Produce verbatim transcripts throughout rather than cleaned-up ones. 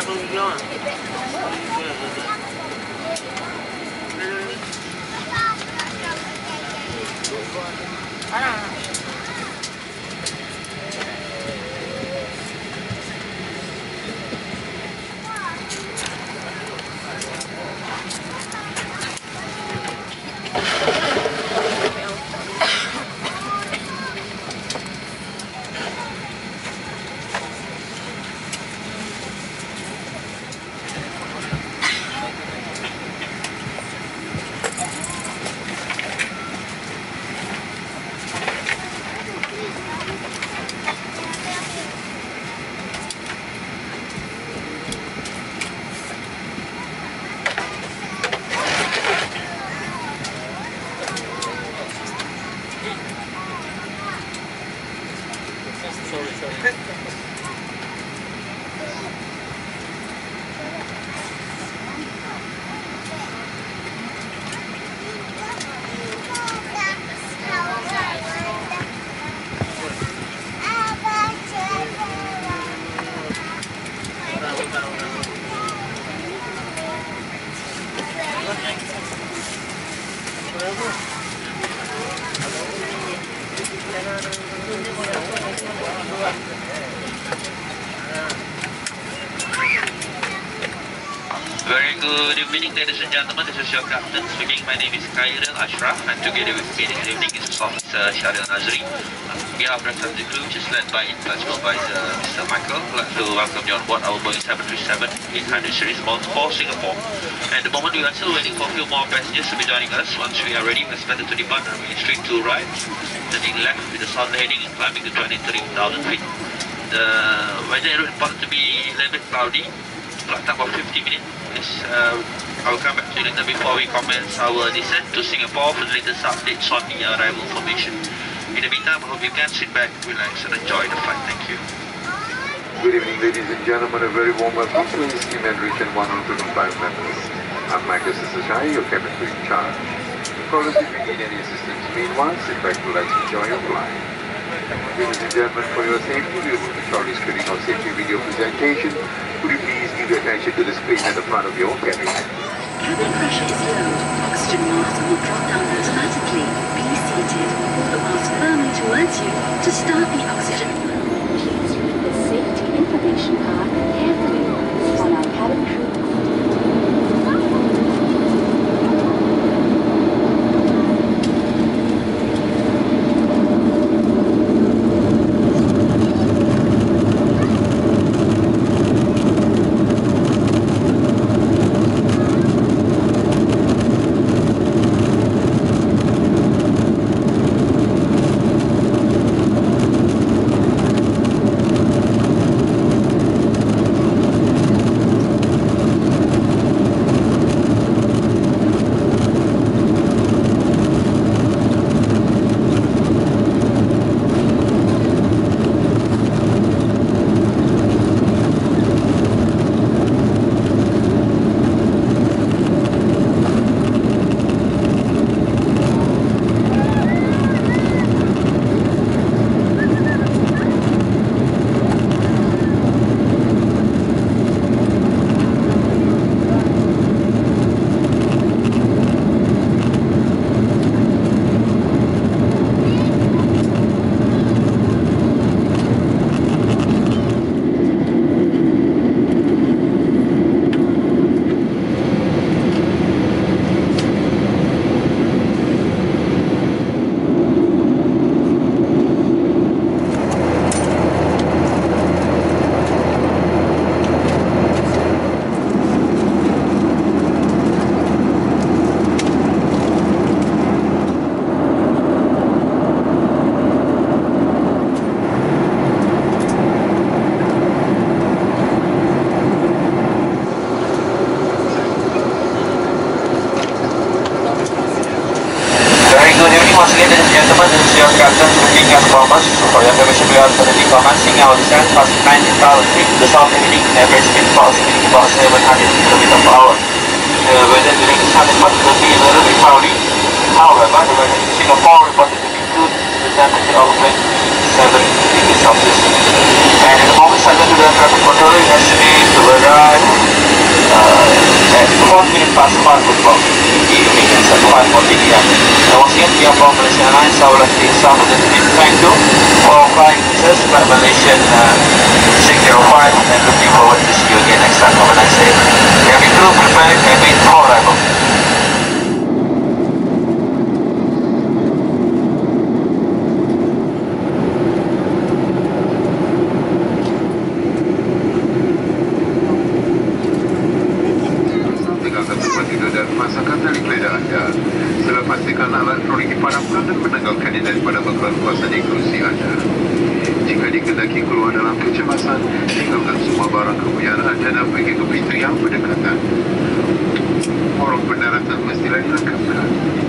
Very good evening, ladies and gentlemen. This is your captain speaking. My name is Khairil Ashraf, and together with me this evening is Officer Shuttle Nazri. On behalf of the rest of the crew, just led by Inflight Supervisor Mister Michael, I'd like to welcome you on board our Boeing seven three seven eight hundred series bound for Singapore. And at the moment, we are still waiting for a few more passengers to be joining us. Once we are ready, we expect to depart and we straight to right, turning left with the south heading and climbing to twenty-three thousand feet. The weather is reported to be a little bit cloudy. Flight time of fifty minutes. Yes, uh, I will come back to you later before we commence our descent to Singapore for the latest updates on the arrival formation. In the meantime, I hope you can sit back, relax and enjoy the flight. Thank you. Good evening, ladies and gentlemen. A very warm welcome to the Steam and Region one hundred five members. I'm Michael Shai, your cabin crew in charge. Call us if you need any assistance. Meanwhile, sit back, relax and enjoy your flight. Ladies and gentlemen, for your safety, we will be shortly screening our safety video presentation. Could you please give your attention to the screen at the front of your cabin? Cabin pressure is low. Oxygen mask will drop down automatically. Be seated. Hold the mask firmly towards you to start the oxygen. Please read the safety information card carefully on our cabin crew. For your information, we are currently commencing our descent past nineteen thousand feet. The south heading average speed approximately about seven hundred kilometers per hour. The weather during this time is possible to be a little bit cloudy. However, the weather in Singapore reported to be good with temperature of twenty-seven degrees Celsius. And at the moment, subject to the traffic control, you have speed to the right, five fourteen P M. And once again, we are from Malaysia Airlines, I would like to start with the thank you for flying with us by Malaysia uh, six zero five, and looking forward to see you again next time. Have a nice day. Cabin crew, prepare cabin for arrival. Pasangkan tali keledar anda. Setelah pastikan alat elektronik dipadamkan dan menanggalkannya daripada bekalan kuasa di kerusi anda. Jika dikendaki keluar dalam kecemasan, tinggalkan semua barang kepunyaan anda dan pergi ke pintu yang berdekatan. Orang pendaratan mestilah dilengkapkan.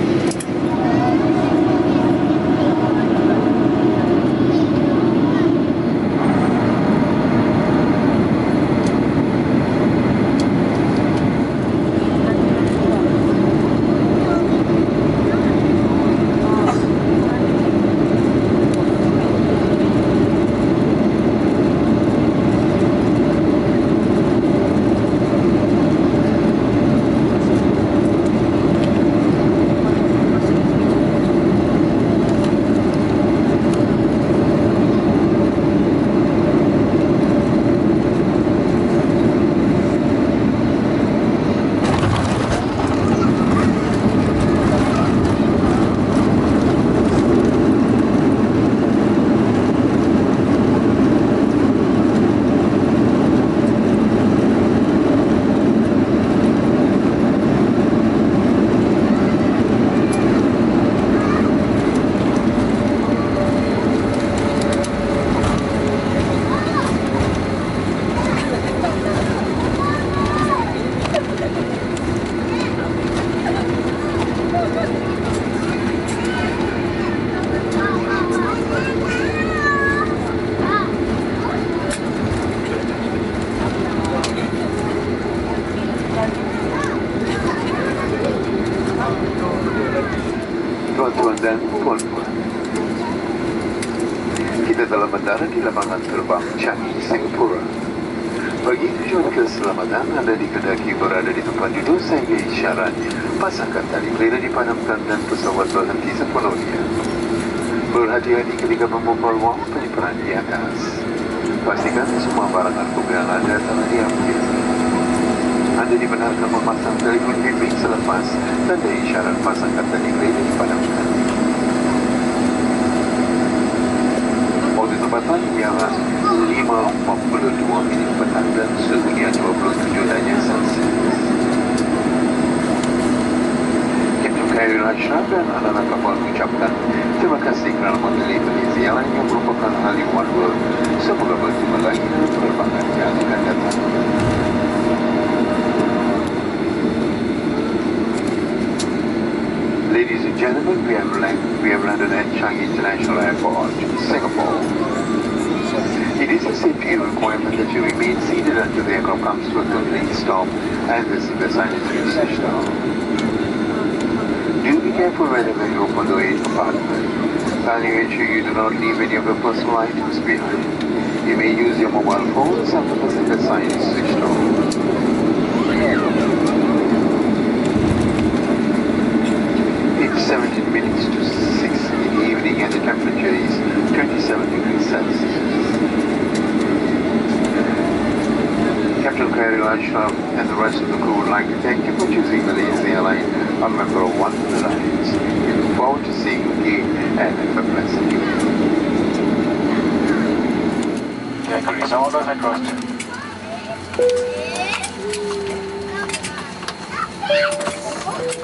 Tuan-tuan dan puan-puan, kita telah mendarat di lapangan terbang Changi, Singapura. Bagi tujuan keselamatan, anda dikendaki berada di tempat duduk sehingga isyarat pasangkan tali keledar dipadamkan dan pesawat berhenti sepenuhnya. Berhati-hati ketika membongkar wang penyimpanan di atas. Pastikan semua barangan kemudian anda telah diambil. Anda dibenarkan memasang telefon bimbing selepas tanda isyarat pasangkan tali keledar dipadamkan. Waktu tempatan ialah lima empat puluh dua minit petang dan suhunya dua puluh tujuh darjah Celsius. Kapten Khairil Ashraf dan anak-anak kapal mengucapkan terima kasih kerana memilih Malaysia Airlines yang merupakan hal yang one world. Semoga berjumpa lagi dalam penerbangan yang akan datang. Ladies and gentlemen, we have, land, we have landed at Changi International Airport, Singapore. It is a safety requirement that you remain seated until the aircraft comes to a complete stop and the seatbelt sign is being switched on. Do be careful whenever you open the way compartment. Kindly ensure you do not leave any of your personal items behind. You may use your mobile phones after the seatbelt sign is switched on. seventeen minutes to six in the evening and the temperature is twenty-seven degrees Celsius. Captain Khairil Ashraf and the rest of the crew would like to thank you for choosing Malaysia Airlines, a member of One Alliance. We look forward to seeing you again and have a pleasant evening. Take all those across. Thank you.